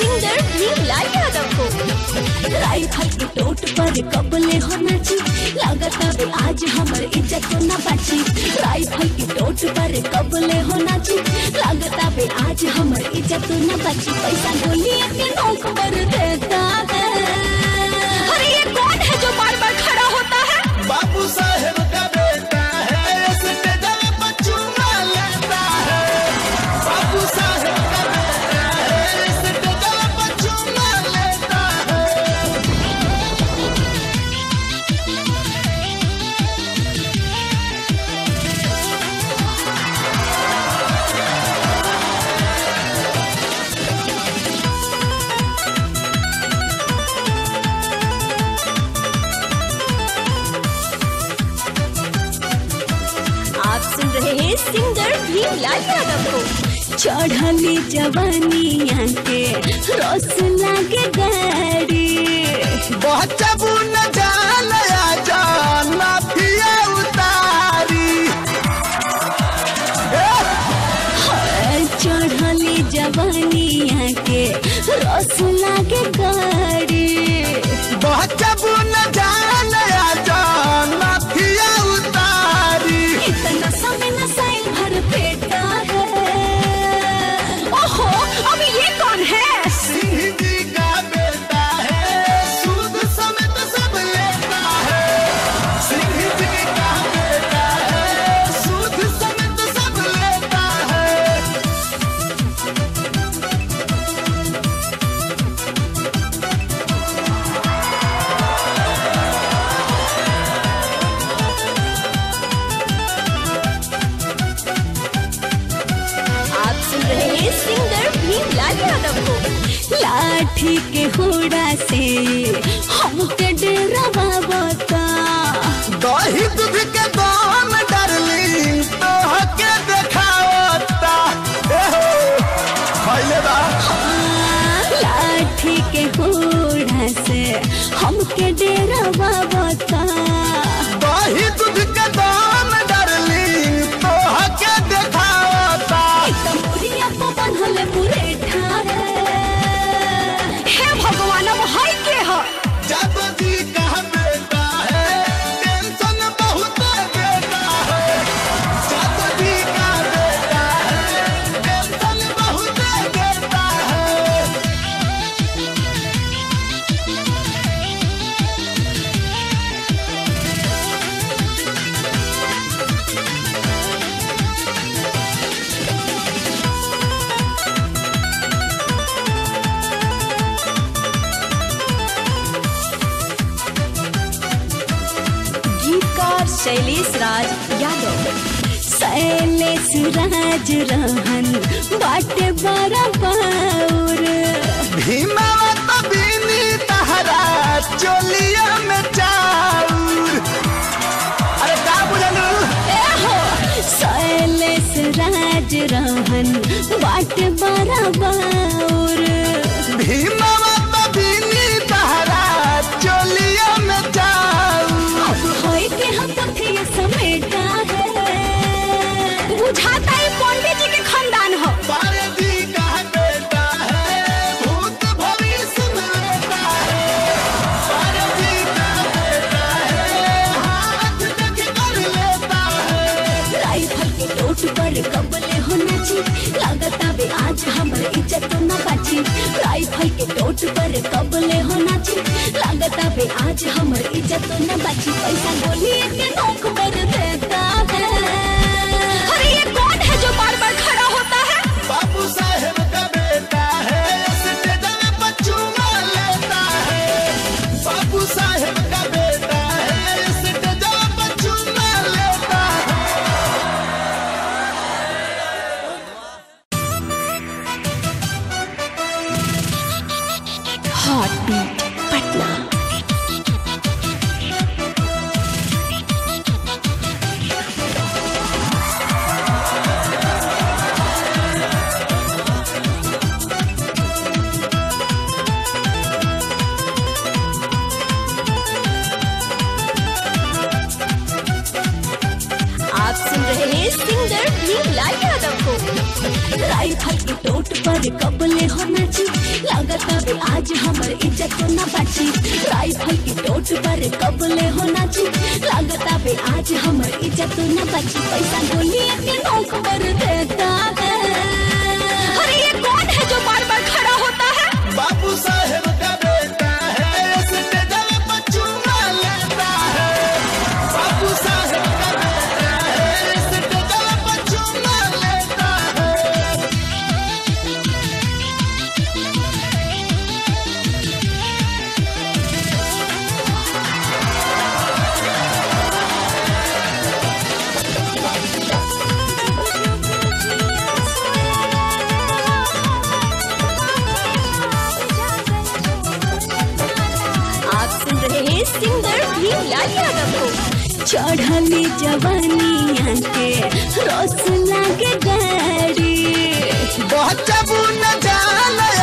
Singer Bhimlal Yadav को। Rifle के टोट पर कबले होना ची, लागता बे आज हमर इज्जत ना बची। राइफल के टोट पर कबले होना ची, लागता बे आज हमर इज्जत ना बची। पैसा गोली के नोक पर देता है। अरे ये कौन है जो बार बार खड़ा होता है? बाबू साहेब का बेटा है, स्टेज पर चुम्मा लेता है। बाबू साहेब का बेटा है, स्टेज पर चुम्मा लेता है। आप सुन रहे हैं सिंगर भीमलाल यादव को। चढ़ली जवानिया के रोस लागे गाड़ी, बचबू न जालया जाना पिया उतारी। चढ़ली जवानिया के रोस लागे गाड़ी। बचबू न जालया जाना पिया उतारी। इतना समय नसाइल भर पेटा है। ओहो, अब ये कौन है? सिंह जी का बेटा है, सूद समेत सब लेता है। सिंह जी का बेटा है, सूद समेत सब लेता है। आप सुन रहे हैं सिंगर भीमलाल यादव को। लाठी के होड़ा से हमके डरावा बता। दही दूध के दाम डार्लिंग तोहके देखावता। खइले बा लाठी के होड़ा से हमके डरावा बता। दही दूध के दाम डार्लिंग तोहके देखावता। तमुरिया को बनल मुरेठा है भगवान, अब हाय के ह। जादू जी का बेटा है, टेंशन बहुत देता है। जादू जी का बेटा है, टेंशन बहुत देता है। गीतकार शैलेश राज यादव। शैलेश राज रहन बाटे बड़ा बाउर। भीमावा तो बीनी तहरा चोलिया में चाउर। अरे का बुझलू? ए हो, शैलेश राज रहन बाटे बड़ा बाउर। भीमावा तो बीनी तहरा चोलिया में चाउर। अब होय के हम कथिया समेटा है। बुझाता है पंडित जी के खानदान हो। बारे जी का बेटा है, भूत भविष्य लेता है। बारे जी का बेटा है, हाथ देख कर लेता है। राइफल के टोट पर कबले होना ची, लागता बे आज हमर इज्जत ना बची। राइफल के टोट पर कबले होना ची, लागता बे आज हमर इज्जत ना बची। पैसा गोली के नोक पर देता है। अरे ये कौन है जो बार बार खड़ा होता है? बाबू साहेब का बेटा है, स्टेज पर चुम्मा लेता है। बाबू साहेब का बेटा है, स्टेज पर चुम्मा लेता है। Hot beat Patna. रहे हैं सिंगर भीमलाल यादव को। राइफल की टोट पर कबले हो नाची, लागत अब आज हमर इज्जत न बची। राइफल की टोट पर कबले हो नाची, लागत अब आज हमर इज्जत न बची। पैसा गोली के नोक पर देता है। अरे ये कौन है जो बार बार खड़ा होता है? बाबू साहेब का बेटा है, स्टेज पर चुम्मा लेता है। बाबू साहेब का बेटा है, स्टेज पर चुम्मा लेता है। आप सुन रहे हैं सिंगर भीमलाल यादव को। चढ़ली जवानिया के रोस लागे गाड़ी, बहुत जबू न जान